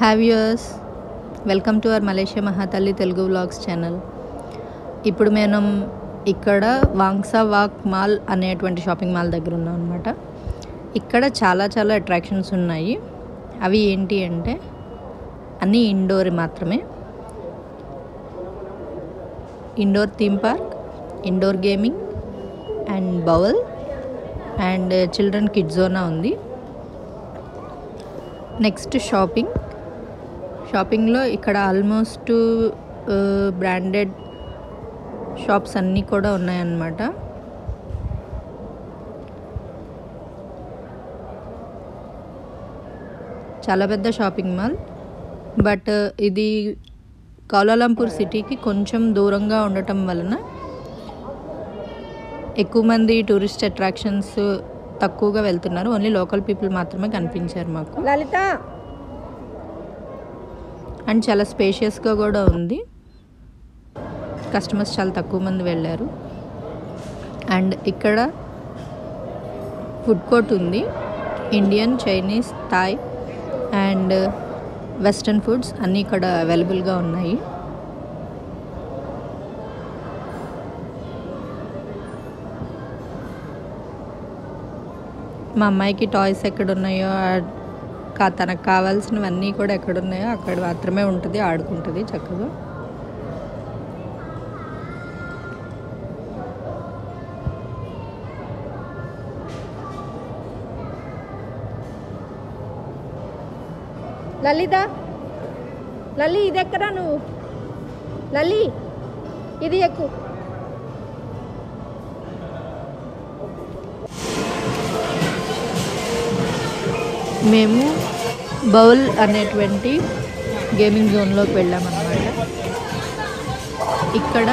Hi viewers, welcome to our Malaysia Mahathalli Telugu vlogs channel. ఇప్పుడు మనం ఇక్కడ వాంగ్సా వాక్ మాల్ అనేటువంటి షాపింగ్ మాల్ దగ్గర ఉన్నాం అనమాట. ఇక్కడ చాలా అట్రాక్షన్స్ ఉన్నాయి. అవి ఏంటి అంటే అన్నీ ఇండోర్ మాత్రమే. Indoor theme park, indoor gaming and bowl and children kid జోనా ఉంది. నెక్స్ట్ షాపింగ్లో ఇక్కడ ఆల్మోస్ట్ బ్రాండెడ్ షాప్స్ అన్నీ కూడా ఉన్నాయన్నమాట. చాలా పెద్ద షాపింగ్ మాల్, బట్ ఇది కౌలాలంపూర్ సిటీకి కొంచెం దూరంగా ఉండటం వలన ఎక్కువ మంది టూరిస్ట్ అట్రాక్షన్స్ తక్కువగా వెళ్తున్నారు. ఓన్లీ లోకల్ పీపుల్ మాత్రమే కనిపించారు మాకు. లలిత అండ్ చాలా స్పేషియస్గా కూడా ఉంది. కస్టమర్స్ చాలా తక్కువ మంది వెళ్ళారు. అండ్ ఇక్కడ ఫుడ్ కోర్ట్ ఉంది. Indian, Chinese, Thai and western foods అన్నీ ఇక్కడ అవైలబుల్గా ఉన్నాయి. మా అమ్మాయికి టాయ్స్ ఎక్కడున్నాయో, తనకు కావాల్సినవన్నీ కూడా ఎక్కడున్నాయో అక్కడ మాత్రమే ఉంటుంది, ఆడుకుంటుంది చక్కగా. లలిత లలి ఇది ఎక్కడా నువ్వు? లలి ఇది ఎక్కు. మేము బౌల్ అనేటువంటి గేమింగ్ జోన్లోకి వెళ్ళామన్నమాట. ఇక్కడ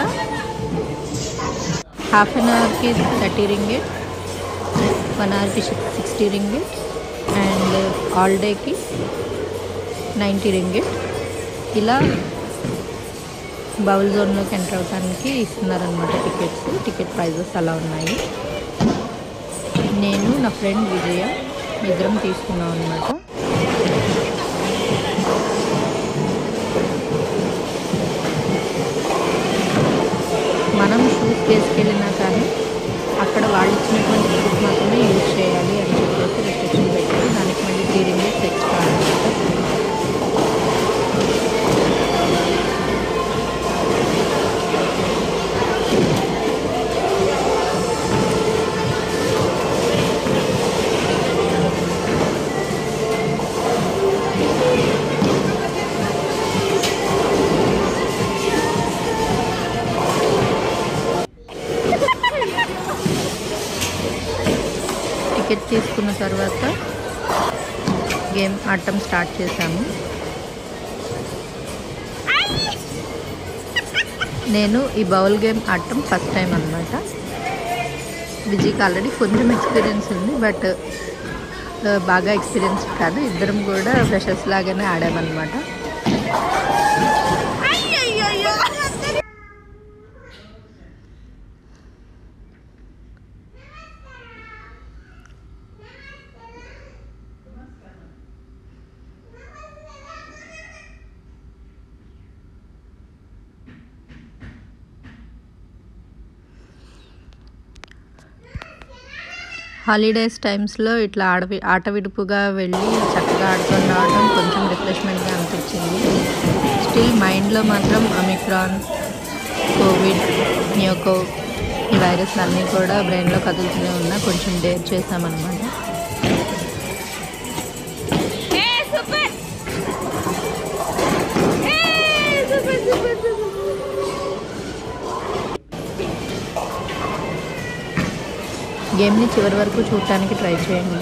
హాఫ్ అన్ అవర్కి 30 రింగిట్, 1 అవర్కి 60 రింగిట్ అండ్ ఆల్ డేకి 90 రింగిట్. ఇలా బౌల్ జోన్లోకి ఎంటర్ అవడానికి ఇస్తున్నారనమాట టికెట్ ప్రైజెస్ అలా ఉన్నాయి. నేను నా ఫ్రెండ్ విజయ ఇద్దరం తీసుకున్నాం అనమాట. మనం షూస్ వేసుకెళ్ళినా కానీ అక్కడ వాళ్ళు ఇచ్చినటువంటి షూస్ మాత్రమే యూజ్ చేయాలి అని చెప్పేసి రిస్ట్రిక్షన్ పెట్టారు. దానికి మళ్ళీ 3 రింగిట్స్ ఎక్స్ట్రా అనమాట. టికెట్ తీసుకున్న తర్వాత గేమ్ ఆడటం స్టార్ట్ చేశాము. నేను ఈ బౌల్ గేమ్ ఆడటం ఫస్ట్ టైం అనమాట. విజయ్కి ఆల్రెడీ కొంచెం ఎక్స్పీరియన్స్ ఉంది, బట్ బాగా ఎక్స్పీరియన్స్ కాదు. ఇద్దరం కూడా ఫ్రెషర్స్ లాగానే ఆడామన్నమాట. హాలిడేస్ టైమ్స్లో ఇట్లా ఆట విడుపుగా వెళ్ళి చక్కగా ఆడుకొని రావడం కొంచెం రిఫ్రెష్మెంట్గా అనిపించింది. స్టిల్ మైండ్లో మాత్రం ఒమిక్రాన్, కోవిడ్, న్యూకో ఈ వైరస్ అన్నీ కూడా బ్రెయిన్లో కదులుతూనే ఉన్నా కొంచెం డేర్ చేసామన్నమాట. గేమ్ని చివరి వరకు చూడటానికి ట్రై చేయండి.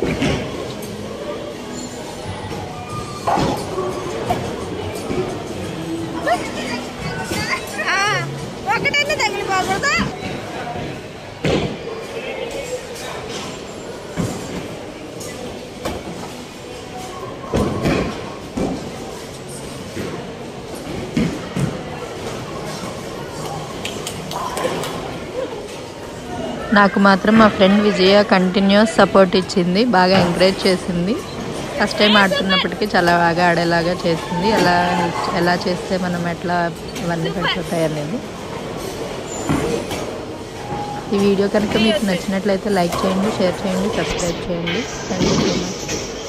ఒకటైనా తగిలిపోకూడదా? నాకు మాత్రం మా ఫ్రెండ్ విజయ కంటిన్యూస్ సపోర్ట్ ఇచ్చింది, బాగా ఎంకరేజ్ చేసింది. ఫస్ట్ టైం ఆడుతున్నప్పటికీ చాలా బాగా ఆడేలాగా చేసింది. ఎలా చేస్తే మనం ఎట్లా ఇవన్నీ పడిపోతాయి అనేది. ఈ వీడియో కనుక మీకు నచ్చినట్లయితే లైక్ చేయండి, షేర్ చేయండి, సబ్స్క్రైబ్ చేయండి. Thank you so much.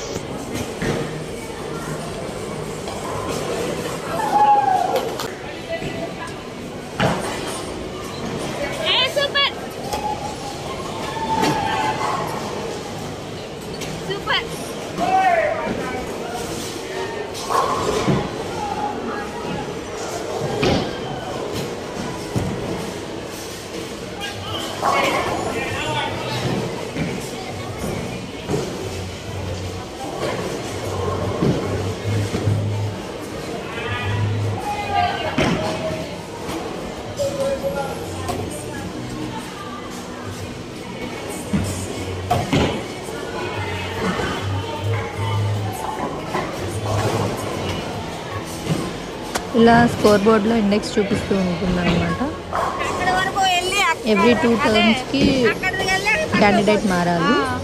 ఇలా స్కోర్ బోర్డ్లో ఇండెక్స్ చూపిస్తూ ఉంటుంది అనమాట. ఎవ్రీ 2 టర్న్స్కి క్యాండిడేట్ మారాలి.